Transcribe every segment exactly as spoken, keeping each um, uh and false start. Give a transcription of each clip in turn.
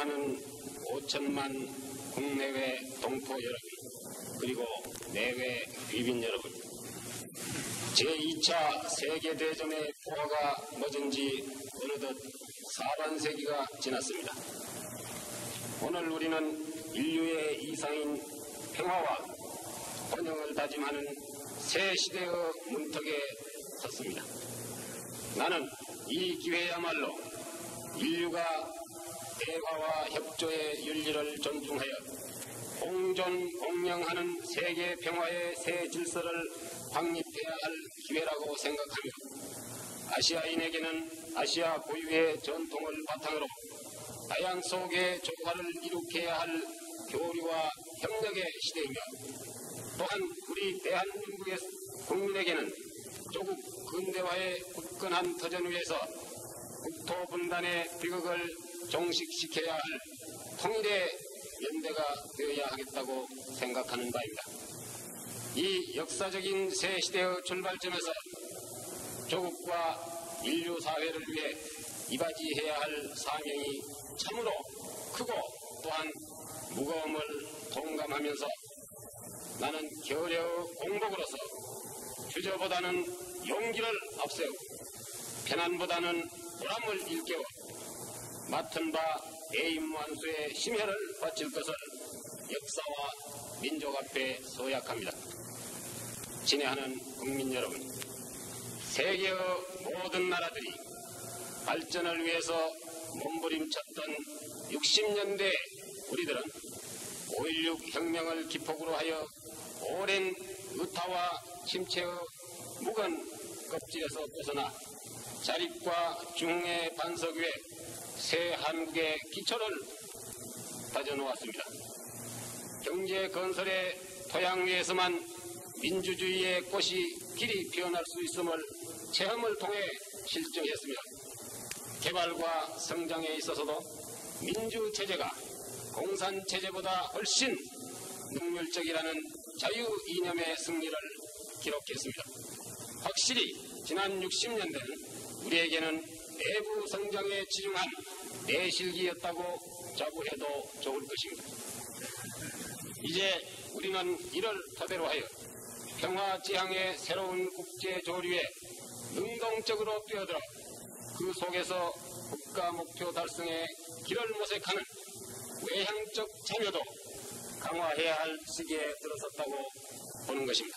사랑하는 오천만 국내외 동포 여러분, 그리고 내외 귀빈 여러분, 제이 차 세계대전의 포화가 멎은 지 어느덧 사반세기가 지났습니다. 오늘 우리는 인류의 이상인 평화와 번영을 다짐하는 새 시대의 문턱에 섰습니다. 나는 이 기회야말로 인류가 대화와 협조의 윤리를 존중하여 공존 공영하는 세계 평화의 새 질서를 확립해야 할 기회라고 생각하며 아시아인에게는 아시아 고유의 전통을 바탕으로 다양 속의 조화를 이룩해야 할 교류와 협력의 시대이며, 또한 우리 대한민국의 국민에게는 조국 근대화의 굳건한 터전 위에서 국토 분단의 비극을 종식시켜야 할 통일의 연대가 되어야 하겠다고 생각하는 바입니다. 이 역사적인 새 시대의 출발점에서 조국과 인류 사회를 위해 이바지해야 할 사명이 참으로 크고 또한 무거움을 동감하면서 나는 결여의 공복으로서 주저보다는 용기를 앞세우고 편안보다는 보람을 일깨워 맡은 바 대임만수의 심혈을 바칠 것을 역사와 민족 앞에 서약합니다. 친애하는 국민 여러분, 세계의 모든 나라들이 발전을 위해서 몸부림쳤던 육십 년대 우리들은 오일육 혁명을 기폭으로 하여 오랜 의타와 침체의 묵은 껍질에서 벗어나 자립과 중흥의 반석 위에 새 한국의 기초를 다져놓았습니다. 경제 건설의 토양 위에서만 민주주의의 꽃이 길이 피어날 수 있음을 체험을 통해 실증했으며, 개발과 성장에 있어서도 민주체제가 공산체제보다 훨씬 능률적이라는 자유 이념의 승리를 기록했습니다. 확실히 지난 육십 년대는 우리에게는 내부 성장에 치중한 내실기였다고 자부해도 좋을 것입니다. 이제 우리는 이를 토대로 하여 평화지향의 새로운 국제조류에 능동적으로 뛰어들어 그 속에서 국가 목표 달성의 길을 모색하는 외향적 참여도 강화해야 할 시기에 들어섰다고 보는 것입니다.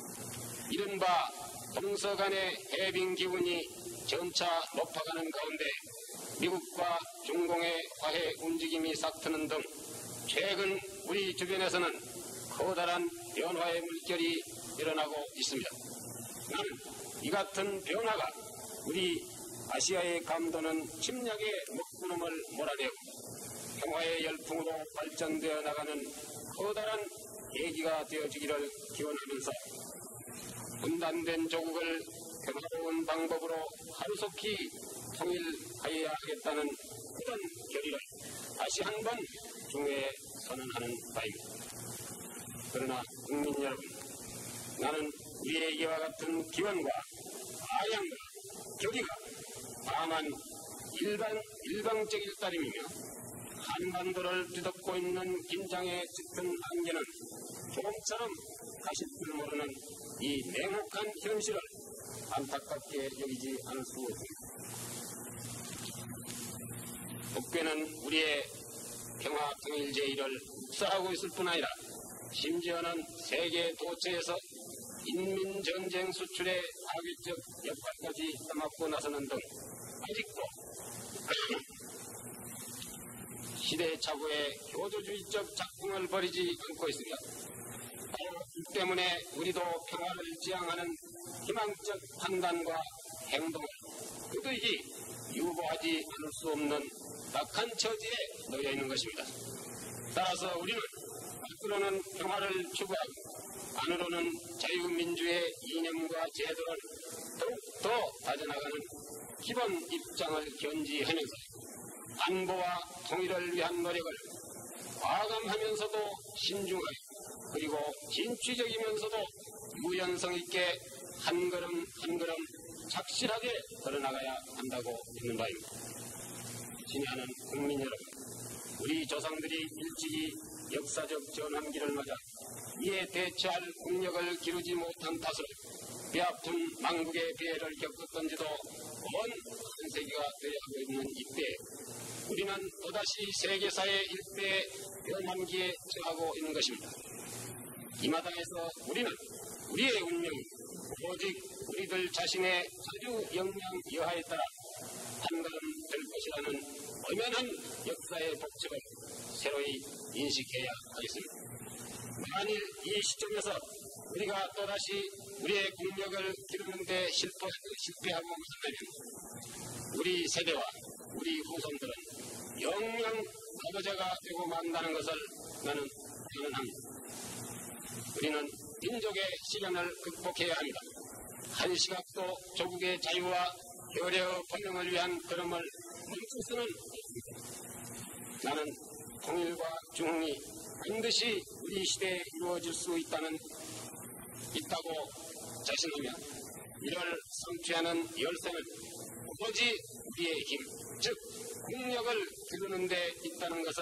이른바 동서 간의 해빙 기운이 점차 높아가는 가운데 미국과 중공의 화해 움직임이 싹트는 등 최근 우리 주변에서는 커다란 변화의 물결이 일어나고 있습니다. 나는 이 같은 변화가 우리 아시아의 감도는 침략의 먹구름을 몰아내고 평화의 열풍으로 발전되어 나가는 커다란 계기가 되어주기를 기원하면서 분단된 조국을 평화로운 방법으로 하루속히 통일하여야 하겠다는 굳은 결의를 다시 한번 중회에 선언하는 바입니다. 그러나 국민 여러분, 나는 우리의 이와 같은 기원과 아양과 교리가 다만 일반, 일방적일 따름이며 한반도를 뒤덮고 있는 긴장의 짙은 안개는 조금처럼 가실 줄 모르는 이 냉혹한 현실을 안타깝게 여기지 않을 수 없습니다. 북괴는 우리의 평화 통일 제의를 묵살하고 있을 뿐 아니라 심지어는 세계 도처에서 인민전쟁 수출의 파괴적 역할까지 떠맡고 나서는 등 아직도 시대착오의 교조주의적 작품을 벌이지 않고 있으며, 바로 이 때문에 우리도 평화를 지향하는 희망적 판단과 행동을 그들이 유보하지 않을 수 없는 딱한 처지에 놓여 있는 것입니다. 따라서 우리는 밖으로는 평화를 추구하고 안으로는 자유민주의 이념과 제도를 더욱더 다져나가는 기본 입장을 견지하면서 안보와 통일을 위한 노력을 과감하면서도 신중하게, 그리고 진취적이면서도 유연성 있게 한 걸음 한 걸음 착실하게 걸어나가야 한다고 믿는 바입니다. 친애하는 국민 여러분, 우리 조상들이 일찍이 역사적 전환기를 맞아 이에 대처할 국력을 기르지 못한 탓으로 뼈아픈 망국의 피해를 겪었던 지도 먼 한 세기가 되어가고 있는 이때 우리는 또다시 세계사의 일대 변환기에 처하고 있는 것입니다. 이 마당에서 우리는 우리의 운명이 오직 우리들 자신의 자주 역량 여하에 따라 판가름될 것이라는 엄연한 역사의 법칙을 새로이 인식해야 하겠습니다. 만일 이 시점에서 우리가 또다시 우리의 국력을 기르는 데 실패, 실패하고 말하면 우리 세대와 우리 후손들은 영영 과거자가 되고 만다는 것을 나는 선언합니다. 우리는 민족의 시련을 극복해야 합니다. 한 시각도 조국의 자유와 혈의 번영을 위한 걸음을 멈출 수는 없습니다. 나는 통일과 중흥이 반드시 우리 시대에 이루어질 수 있다는 있다고 자신하며 이를 성취하는 열쇠는 오직 우리의 힘, 즉 국력을 기르는 데 있다는 것을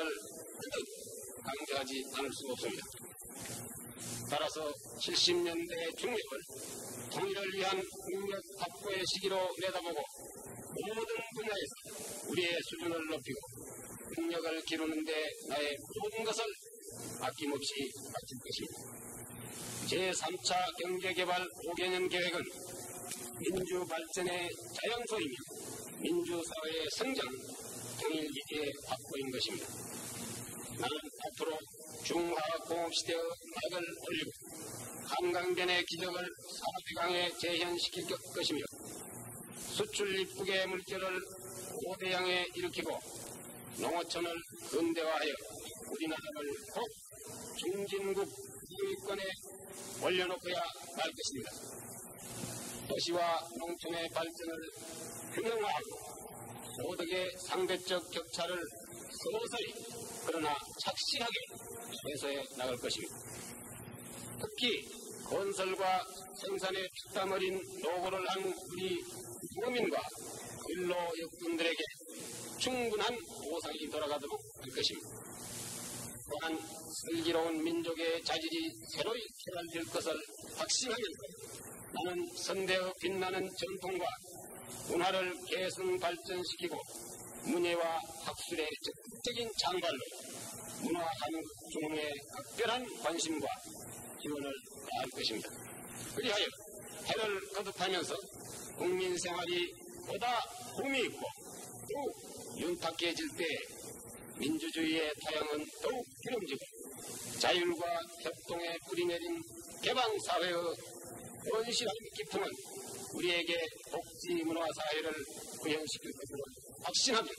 강조하지 않을 수 없습니다. 따라서 칠십 년대 중력을 통일을 위한 국력 확보의 시기로 내다보고 모든 분야에서 우리의 수준을 높이고 국력을 기르는 데 나의 모든 것을 아낌없이 바칠 것입니다. 제삼 차 경제개발 오 개년 계획은 민주발전의 자양소이며 민주사회의 성장, 통일기지의 확보인 것입니다. 나는 앞으로 중화공업시대의 막을 올리고 한강변의 기적을 사대강에 재현시킬 것이며 수출 입국의 물결을 고대양에 일으키고 농어촌을 근대화하여 우리나라를 곧 중진국 유위권에 올려놓고야 말 것입니다. 도시와 농촌의 발전을 균형화하고 소득의 상대적 격차를 서서히 그러나 착실하게 해소해 나갈 것입니다. 특히 건설과 생산에 피땀 흘린 노고를 한 우리 국민과 근로역군들에게 충분한 보상이 돌아가도록 할 것입니다. 또한 슬기로운 민족의 자질이 새로이 개발될 것을 확신하면서 나는 선대의 빛나는 전통과 문화를 계승 발전시키고 문예와 학술의 적극적인 장발로 문화 한국 중흥에 각별한 관심과 지원을 다할 것입니다. 그리하여 해를 거듭하면서 국민 생활이 보다 봄이 있고 더욱 윤탁해질 때 민주주의의 타향은 더욱 기름지고 자율과 협동에 뿌리내린 개방사회의 원실한 기품은 우리에게 복지문화사회를 구현시킬 것으로 확신합니다.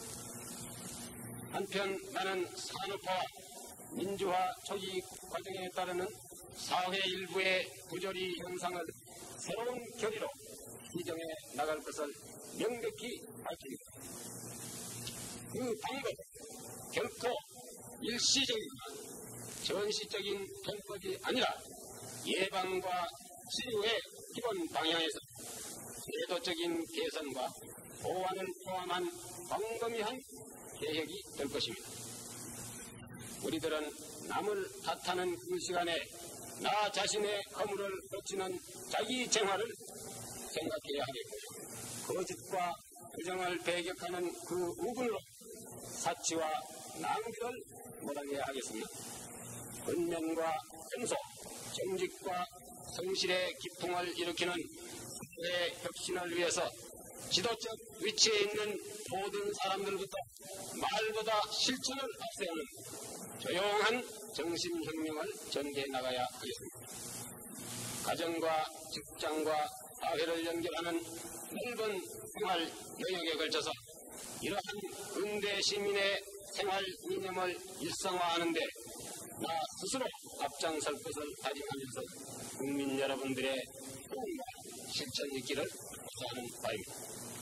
한편 나는 산업화와 민주화 초기 과정에 따르는 사회 일부의 부조리 현상을 새로운 결의로 기정해 나갈 것을 명백히 밝힙니다. 그 방법 결코 일시적이거나 전시적인 편법이 아니라 예방과 치료의 기본 방향에서 제도적인 개선과 보완을 포함한 광범위한 계획이 될 것입니다. 우리들은 남을 탓하는 그 시간에 나 자신의 허물을 고치는 자기 정화를 생각해야 하겠고요. 거짓과 부정을 배격하는 그 우군으로 사치와 낭비를 못하게 하겠습니다. 근면과 근소, 정직과 성실의 기풍을 일으키는 사회의 혁신을 위해서 지도적 위치에 있는 모든 사람들부터 말보다 실천을 앞세우는 조용한 정신혁명을 전개해 나가야 하겠습니다. 가정과 직장과 사회를 연결하는 넓은 생활 영역에 걸쳐서 이러한 근대 시민의 생활 이념을 일상화하는 데 나 스스로 앞장설 것을 다짐하면서 국민 여러분들의 도움과 실천이 있기를 기도하는 바입니다.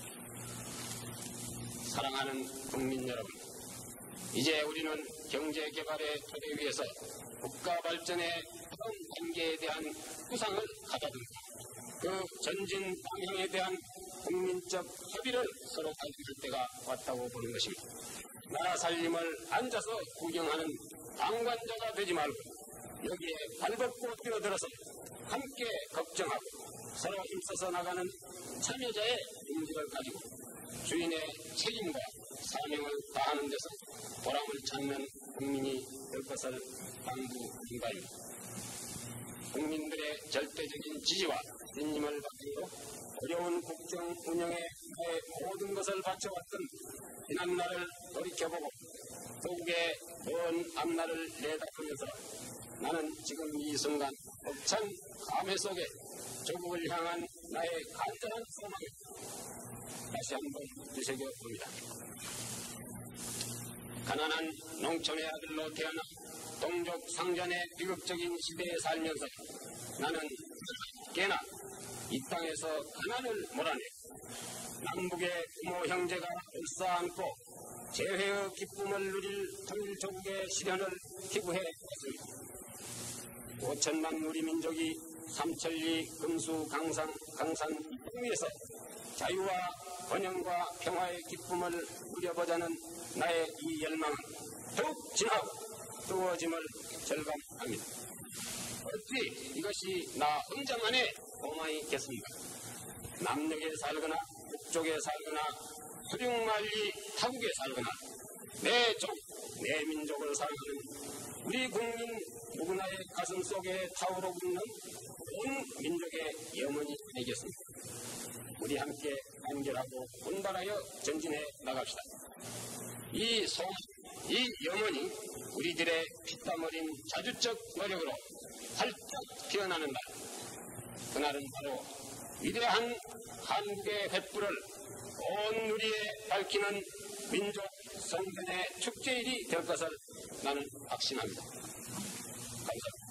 사랑하는 국민 여러분, 이제 우리는 경제개발의 토대 위에서 국가 발전의 다음 단계에 대한 구상을 가다듬고 그 전진 방향에 대한 국민적 협의를 서로 가질 때가 왔다고 보는 것입니다. 나라 살림을 앉아서 구경하는 방관자가 되지 말고 여기에 발벗고 뛰어들어서 함께 걱정하고 서로 힘써서 나가는 참여자의 인식을 가지고 주인의 책임과 사명을 다하는 데서 보람을 찾는 국민이 될 것을 당부하는 바입니다. 국민들의 절대적인 지지와 신임을 받고 어려운 국정 운영에 나의 모든 것을 바쳐왔던 지난날을 돌이켜보고 조국의 먼 앞날을 내다보면서 나는 지금 이 순간 벅찬 감회 속에 조국을 향한 나의 간절한 소망을 다시 한번 되새겨봅니다. 가난한 농촌의 아들로 태어나 동족 상전의 비극적인 시대에 살면서 나는 꽤나 이 땅에서 가난을 몰아내 남북의 부모 형제가 울싸안고 재회의 기쁨을 누릴 통일 조국의 실현을 기부해왔습니다. 오천만 우리 민족이 삼천리 금수 강산 강산 위에서 자유와 번영과 평화의 기쁨을 누려보자는 나의 이 열망은 더욱 진하고 뜨거워짐을 절감합니다. 어찌 이것이 나 혼자만의 고마이겠습니까? 남녘에 살거나 북쪽에 살거나 수륙만리 타국에 살거나 내 족, 내 민족을 사랑하는 우리 국민 누구나의 가슴 속에 타오르고 있는 온 민족의 염원이 되겠습니다. 우리 함께 단결하고 분발하여 전진해 나갑시다. 이 소망, 이 염원이 우리들의 피땀 어린 자주적 노력으로 활짝 피어나는 날, 그날은 바로 위대한 한국의 횃불을 온 누리에 밝히는 민족 성전의 축제일이 될 것을 나는 확신합니다. 감사합니다.